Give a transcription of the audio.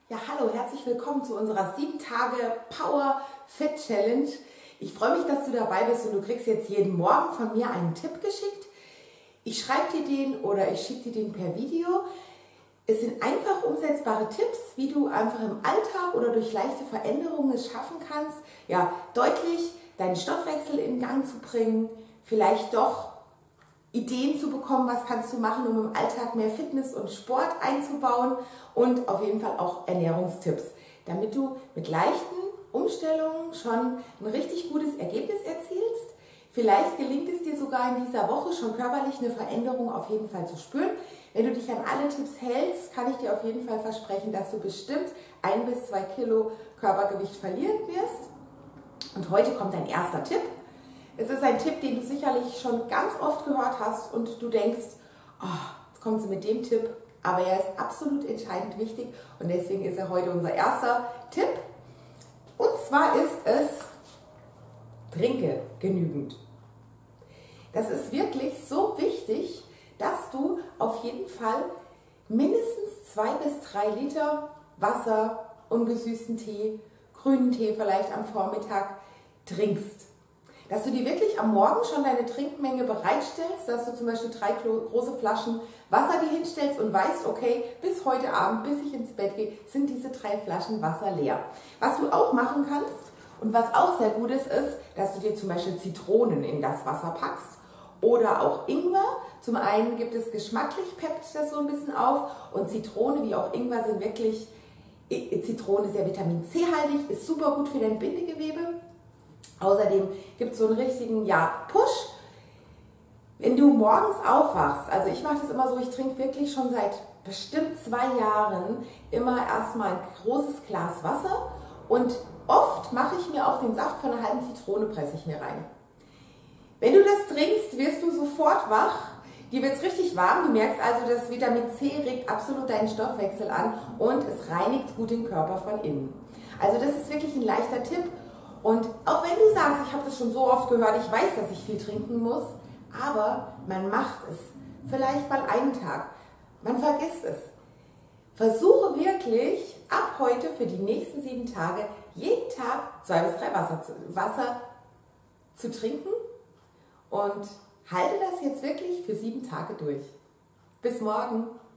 Ja, hallo, herzlich willkommen zu unserer 7 Tage Power Fit Challenge. Ich freue mich, dass du dabei bist und du kriegst jetzt jeden Morgen von mir einen Tipp geschickt. Ich schreibe dir den oder ich schicke dir den per Video. Es sind einfach umsetzbare Tipps, wie du einfach im Alltag oder durch leichte Veränderungen es schaffen kannst, ja, deutlich deinen Stoffwechsel in Gang zu bringen, vielleicht doch Ideen zu bekommen, was kannst du machen, um im Alltag mehr Fitness und Sport einzubauen und auf jeden Fall auch Ernährungstipps, damit du mit leichten Umstellungen schon ein richtig gutes Ergebnis erzielst. Vielleicht gelingt es dir sogar in dieser Woche schon körperlich eine Veränderung auf jeden Fall zu spüren. Wenn du dich an alle Tipps hältst, kann ich dir auf jeden Fall versprechen, dass du bestimmt 1 bis 2 Kilo Körpergewicht verlieren wirst. Und heute kommt dein erster Tipp. Es ist ein Tipp, den du sicherlich schon ganz oft gehört hast und du denkst, oh, jetzt kommt sie mit dem Tipp, aber er ist absolut entscheidend wichtig und deswegen ist er heute unser erster Tipp. Und zwar ist es, trinke genügend. Das ist wirklich so wichtig, dass du auf jeden Fall mindestens 2 bis 3 Liter Wasser, ungesüßten Tee, grünen Tee vielleicht am Vormittag trinkst. Dass du dir wirklich am Morgen schon deine Trinkmenge bereitstellst, dass du zum Beispiel 3 große Flaschen Wasser dir hinstellst und weißt, okay, bis heute Abend, bis ich ins Bett gehe, sind diese 3 Flaschen Wasser leer. Was du auch machen kannst und was auch sehr gut ist, ist, dass du dir zum Beispiel Zitronen in das Wasser packst oder auch Ingwer. Zum einen gibt es geschmacklich, peppt das so ein bisschen auf und Zitrone wie auch Ingwer sind wirklich, Zitrone ist ja Vitamin C haltig, ist super gut für dein Bindegewebe. Außerdem gibt es so einen richtigen Push, wenn du morgens aufwachst. Also ich mache das immer so, ich trinke wirklich schon seit bestimmt 2 Jahren immer erstmal ein großes Glas Wasser und oft mache ich mir auch den Saft von einer halben Zitrone, presse ich mir rein. Wenn du das trinkst, wirst du sofort wach. Dir wird es richtig warm, du merkst also, das Vitamin C regt absolut deinen Stoffwechsel an und es reinigt gut den Körper von innen. Also das ist wirklich ein leichter Tipp. Und auch wenn du sagst, ich habe das schon so oft gehört, ich weiß, dass ich viel trinken muss, aber man macht es vielleicht mal einen Tag, man vergisst es. Versuche wirklich ab heute für die nächsten 7 Tage jeden Tag 2 bis 3 Wasser zu trinken und halte das jetzt wirklich für 7 Tage durch. Bis morgen!